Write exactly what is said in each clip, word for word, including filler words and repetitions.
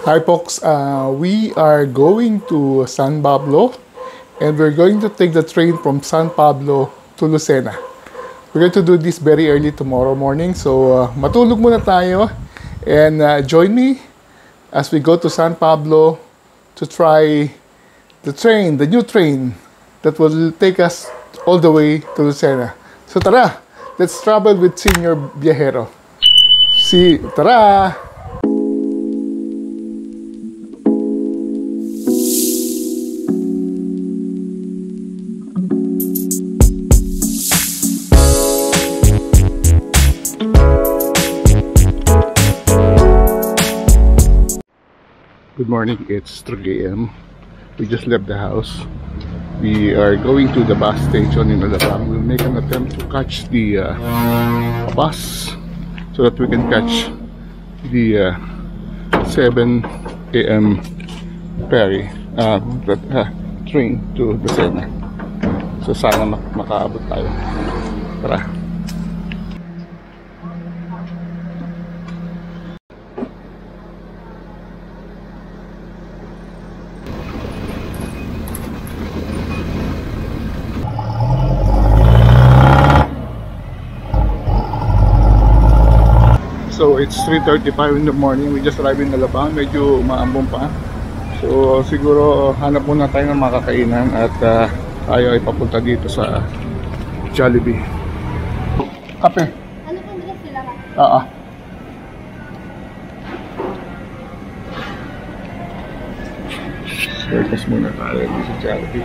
Hi folks, uh, we are going to San Pablo and we're going to take the train from San Pablo to Lucena. We're going to do this very early tomorrow morning, so uh, matulog muna tayo and uh, join me as we go to San Pablo to try the train, the new train that will take us all the way to Lucena. So tara, let's travel with Senior Byahero. See, tara! Good morning, it's three A M We just left the house. We are going to the bus station in Alabang. We'll make an attempt to catch the uh, bus so that we can catch the uh, seven A M ferry, uh, that, uh, train to Lucena. So sana mak makaabot tayo. Tara. So it's three thirty-five in the morning. We just arrived in Alabang. Medyo maambong pa. So siguro hanap muna tayo ng makakainan at uh, tayo ay papunta dito sa Jollibee. Kape. Ano pong bigas sila ka? Oo. Breakfast muna tayo dito sa Jollibee.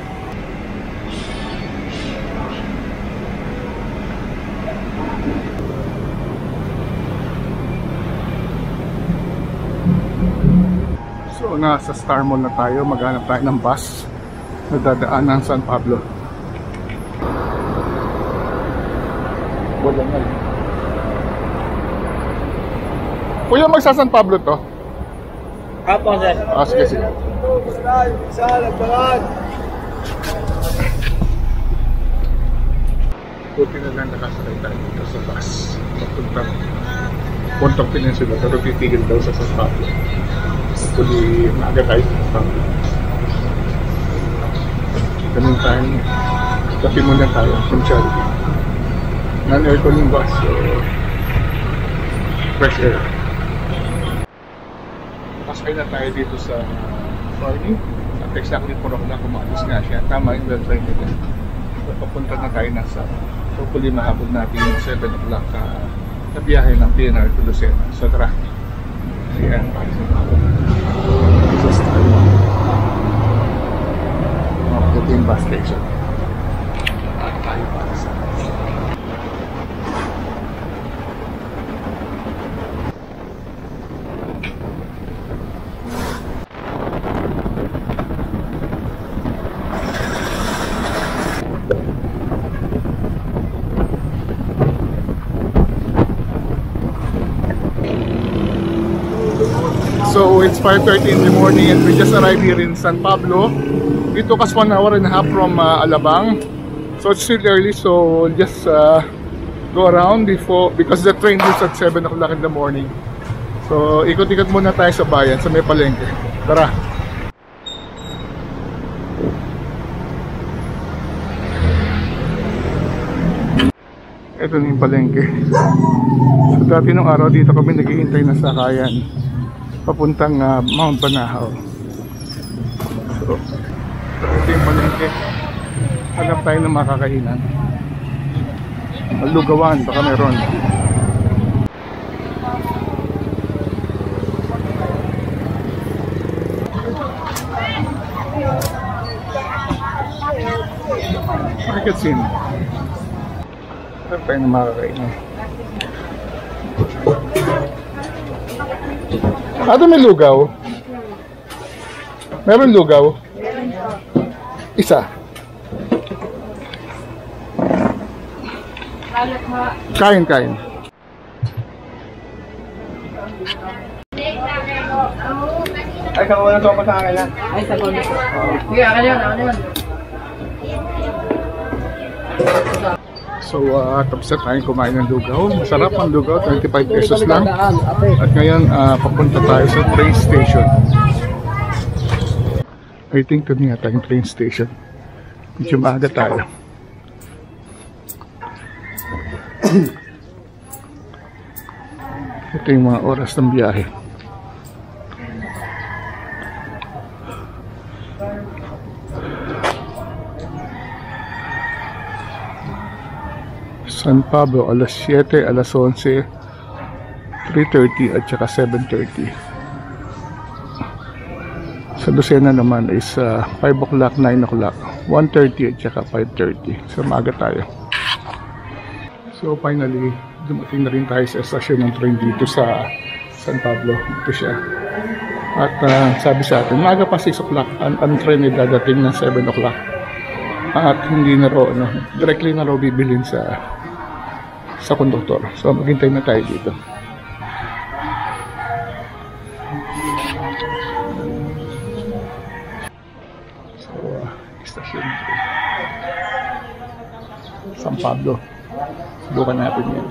So nasa Star Mall na tayo, maghanap tayo ng bus na dadaan ng San Pablo. Wala nga. Kuya, magsa San Pablo to? Apo, sir. Ah, sige, sige. Buti na lang nakasakay tayo dito sa bus. Papuntang Puntang Peninsula, pero titigil daw sa San Pablo. Actually, maaga tayo sa San Pablo. Ganun tayo, tapi muna tayo from Jollibee. Non-aircon yung bus, so fresh air. Pasakay na tayo dito sa farming. At exactly four o'clock kumalos nga siya. Tama yung well train nito. So, papunta na tayo nasa. Hopefully mahabog natin yung seven o'clock uh, na biyahe ng P N R to Lucena. So tara. Ayan. This is Taiwan. Ito yung bus station. At tayo para sa So it's five thirty in the morning and we just arrived here in San Pablo. It took us one hour and a half from uh, Alabang. So it's still early, so we'll just uh, go around before, because the train leaves at seven o'clock in the morning. So ikot-ikot muna tayo sa bayan, sa may palengke. Tara! Ito na yung palengke. So dati nung araw dito kami naghihintay na sakayan papuntang uh, Mount Banahaw. So, so ito yung palengke. Hanap tayo ng makakainan. Malugawan, baka meron. Market scene. Hanap tayo ng makakainan. Ano may lugaw? Meron lugaw? Isa. Kain, kain. Ay, sako na sopa sa akin lang. Ay, sako na. Sige, akin yun, akin yun. So, uh, tapos na tayong kumain ng lugaw. Masarap ang lugaw, twenty-five pesos lang. At ngayon, uh, papunta tayo sa train station. I think ito nga tayong train station. Medyo maaga tayo. Ito yung mga oras ng biyahe. San Pablo, alas siyete, alas onse, three thirty at saka seven thirty. Sa Lucena naman is uh, five o'clock, nine o'clock, one thirty at saka five thirty. So maaga tayo. So finally, dumating na rin tayo sa estasyon ng train dito sa San Pablo. Ito siya. At uh, sabi sa atin, maaga pa six o'clock. Ang, ang train ay dadating ng seven o'clock. At hindi na ro, no, directly na ro bibilin sa sa konduktor. So maghintay na tayo dito. So uh, station San Pablo. Subukan natin yan.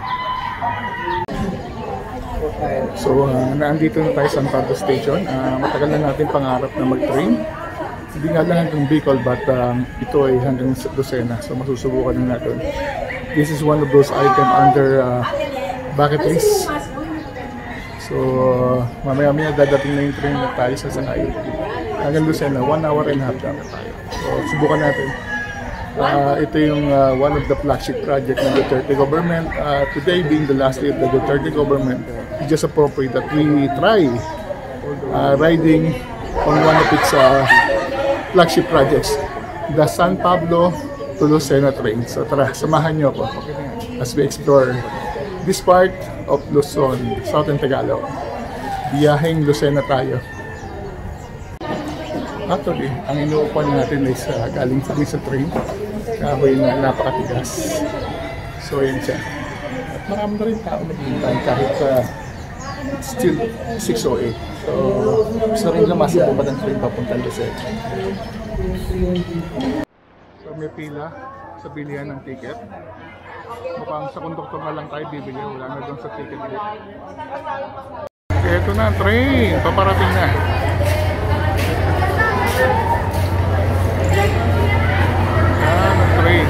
So uh, naandito na tayo sa San Pablo Station. Uh, matagal na natin pangarap na mag-train. Hindi nga lang hanggang Bicol, but um, ito ay hanggang Lucena. So masusubukan na natin. This is one of those items under uh, bucket list. So, uh, mamaya-maya dadating na yung train na tayo sa Sanay. Hanggang Lucena, one hour and a half dapat tayo. So, subukan natin. Uh, ito yung uh, one of the flagship project ng Duterte government. Uh, today being the last day of the Duterte government, it's just appropriate that we try uh, riding on one of its uh, flagship projects, the San Pablo to Lucena train. So tara, samahan nyo ako as we explore this part of Luzon, Southern Tagalog. Byaheng Lucena tayo. Actually, ang inuupan natin is uh, galing sa sa train. Kahoy na napakatigas. So yun siya. At marami na rin tao naghihintay kahit uh, still six oh eight. So, gusto rin lumasa po ba ng train papunta Lucena. So may pila sa bilihan ng ticket. Mukhang sa konduktor na lang tayo bibili. Wala na doon sa ticket ulit. Okay, ito na ang train. Paparating na. Yan ang train.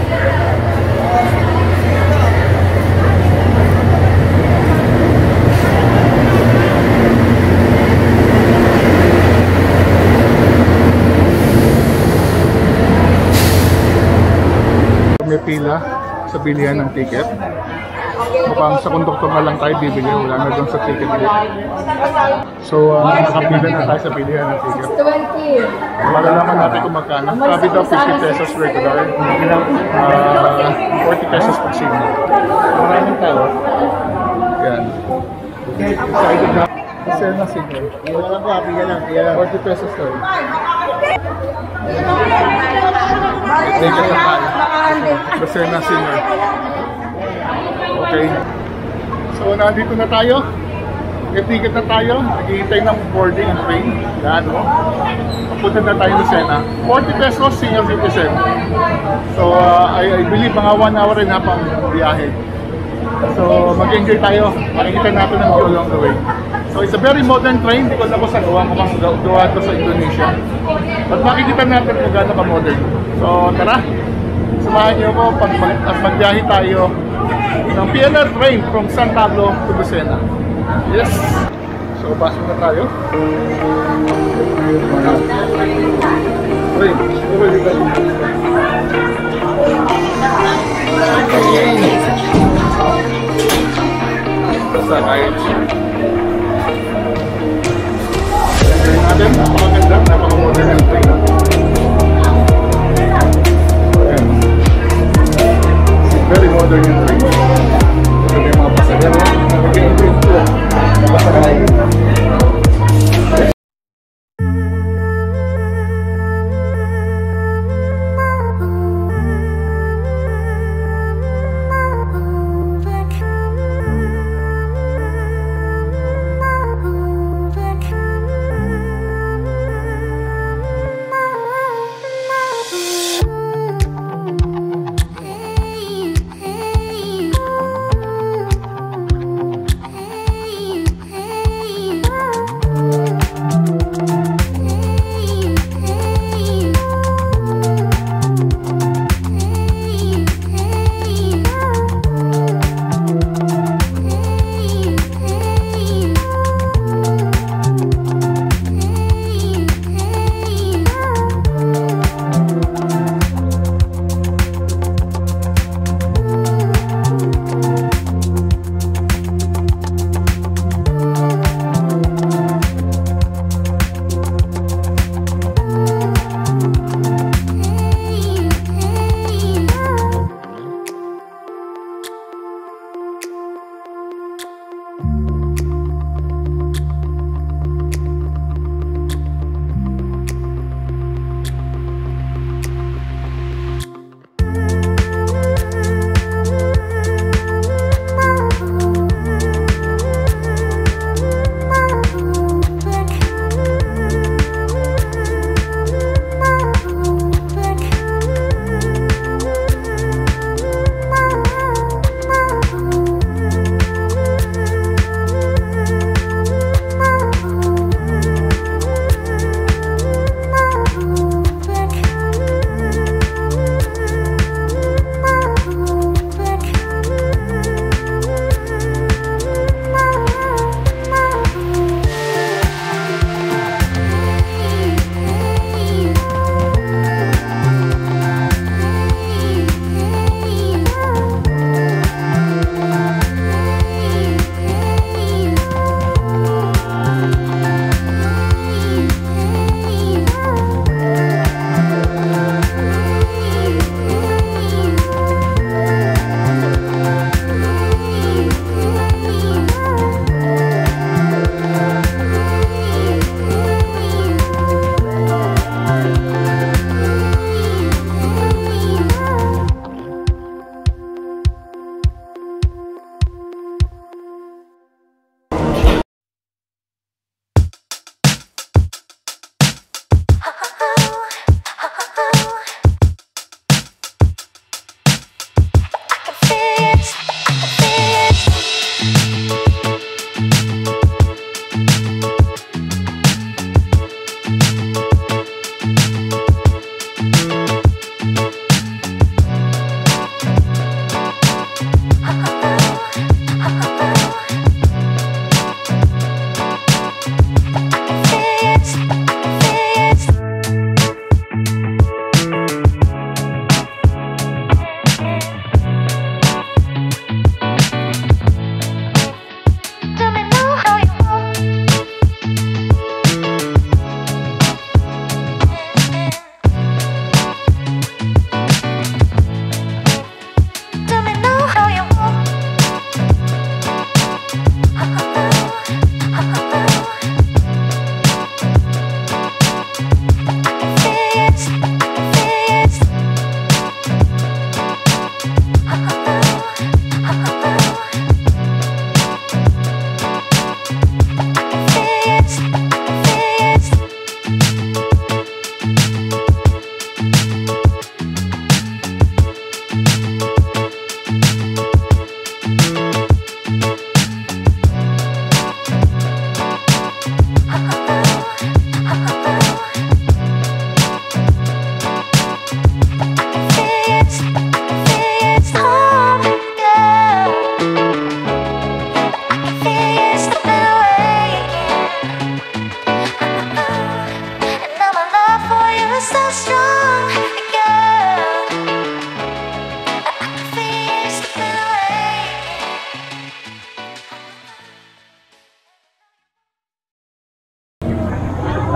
May pila sa bilihan ng ticket. Mukhang sa konduktor na lang tayo bibili. Wala na doon sa ticket ulit. So, uh, nakapila na tayo sa bilihan ng ticket. Malalaman natin kung magkano. Sabi daw fifty pesos regular. Uh, forty pesos pag senior. Maraming tao. Yan. Excited na. Kasi na senior. Wala lang po, pila lang, pila lang. forty pesos tayo. Ticket na tayo. Kasi na senior. Okay. So, nandito na tayo. May ticket na tayo. Naghihintay ng boarding and train. Yan, no? Papunta na tayo Lucena. forty pesos, senior citizen. So, uh, I, I believe mga one hour and a half ang biyahe. So, mag-enjoy tayo. Makikita natin ang view along the way. So, it's a very modern train. Hindi ko alam kung saan gawa. Mukhang gawa ito sa Indonesia. But makikita natin kung gaano ka-modern. So, tara. Samahan niyo ko pag mag magbiyahe tayo ng P N R train from San Pablo to Lucena. Yes! So, pasok na tayo. Train. Basta kahit train natin, napakaganda, napakamodern ng train. Very modern yung train. Ito yung mga pasahero. Nag-enjoy ito. Napasakay.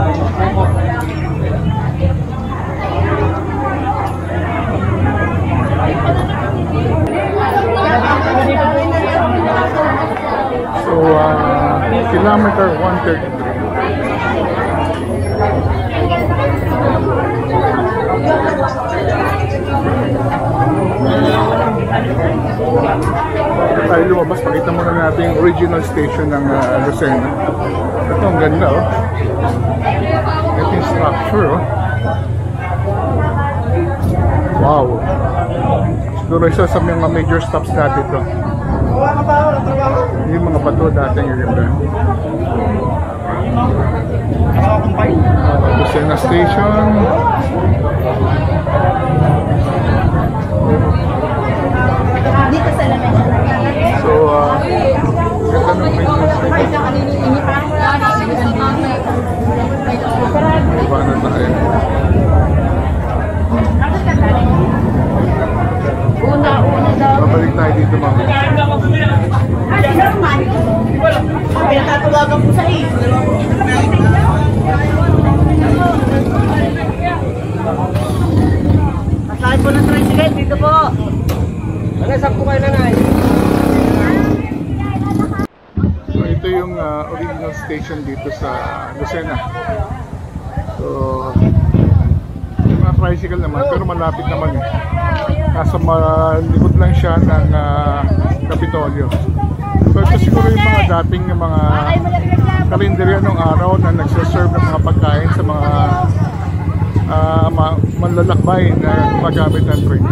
So, uh, kilometer one thirty-three. Ito tayo lumabas, pakita muna natin yung original station ng uh, Lucena. Ito, ang ganda, oh. Ito yung structure, oh. Wow. Siguro isa sa mga major stops natin ito. Yung mga bato dati yung ganda. Uh, Lucena Station. Dito sa lamesa. So, uh, ganda ng major station. Diba na tayo? Una-una daw. Babalik tayo dito, ma'am. Pinatatawagan ko sa iyo. Masahe po ng tricycle dito po. Nanay, saan po kayo, nanay? So, ito yung uh, original station dito sa Lucena. So, yung mga tricycle naman, pero malapit naman eh. Nasa malikod lang siya ng uh, Kapitolyo. So, ito siguro yung mga dating yung mga karinderya nung araw na nagsaserve ng mga pagkain sa mga uh, ma manlalakbay na gumagamit ng train.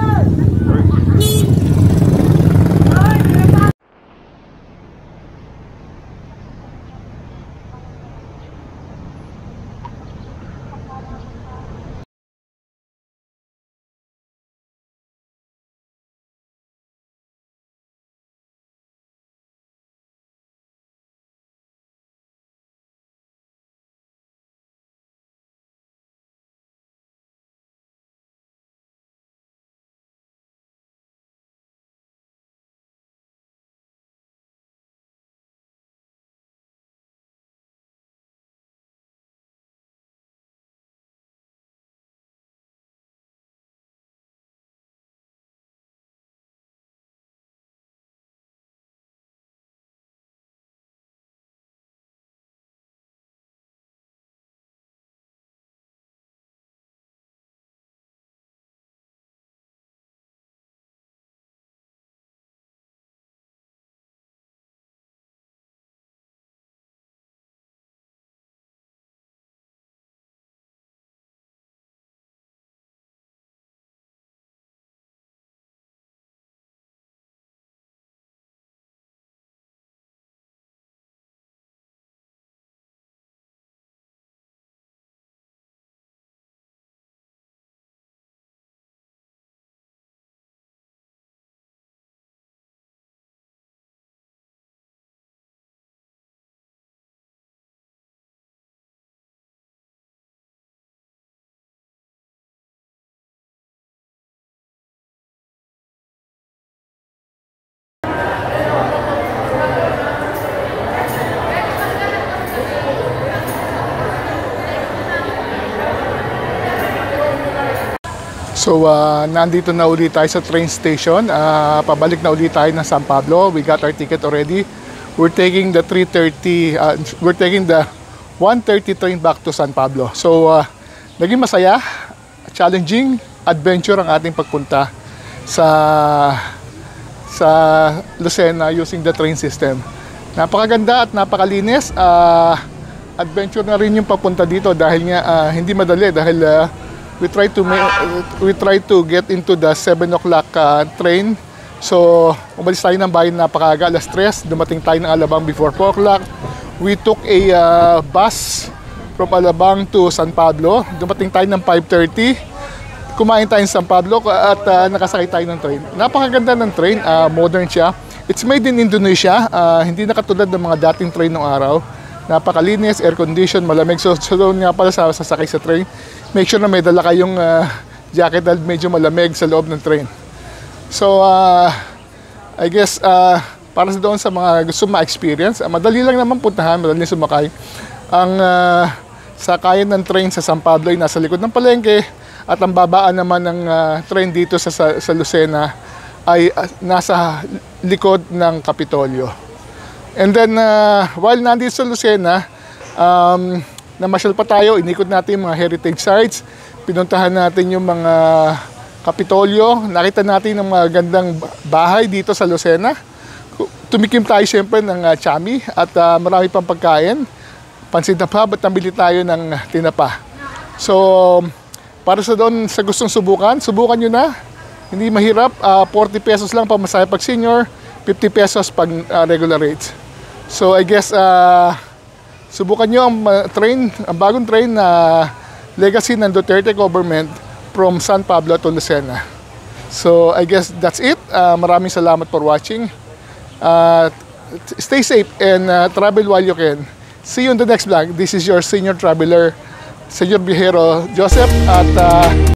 So, uh, nandito na ulit tayo sa train station. Uh, pabalik na ulit tayo ng San Pablo. We got our ticket already. We're taking the three thirty, uh, we're taking the one thirty train back to San Pablo. So, uh, naging masaya, challenging adventure ang ating pagpunta sa sa Lucena using the train system. Napakaganda at napakalinis. Uh, adventure na rin yung papunta dito dahil nga uh, hindi madali dahil uh, we try to make, uh, we try to get into the seven o'clock uh, train. So, umalis tayo ng bayan napakaga, alas tres. Dumating tayo ng Alabang before four o'clock. We took a uh, bus from Alabang to San Pablo. Dumating tayo ng five thirty. Kumain tayo sa San Pablo at uh, nakasakay tayo ng train. Napakaganda ng train, uh, modern siya. It's made in Indonesia. Uh, hindi na katulad ng mga dating train ng araw. Napakalinis, air condition, malamig. So, so doon nga pala sa sasakay sa train, make sure na may dala kayong uh, jacket dahil medyo malamig sa loob ng train. So, uh, I guess, uh, para sa doon sa mga gusto ma-experience, uh, madali lang naman puntahan, madali sumakay. Ang uh, sakayan ng train sa San Pablo ay nasa likod ng palengke at ang babaan naman ng uh, train dito sa, sa, sa Lucena ay uh, nasa likod ng Kapitolyo. And then, uh, while nandito sa Lucena, um, namasyal pa tayo, inikot natin yung mga heritage sites, pinuntahan natin yung mga Kapitolyo, nakita natin ng mga gandang bahay dito sa Lucena. Tumikim tayo siyempre ng uh, chami at uh, marami pang pagkain. Pansin na pa, ba't nabili tayo ng tinapa? So, para sa doon sa gustong subukan, subukan nyo na. Hindi mahirap, uh, forty pesos lang pamasahe pag senior, fifty pesos pag uh, regular rates. So I guess uh, subukan nyo ang uh, train, ang bagong train na uh, legacy ng Duterte government from San Pablo to Lucena. So I guess that's it. Uh, maraming salamat for watching. Uh, stay safe and uh, travel while you can. See you in the next vlog. This is your senior traveler, Senior Bihero Joseph at uh,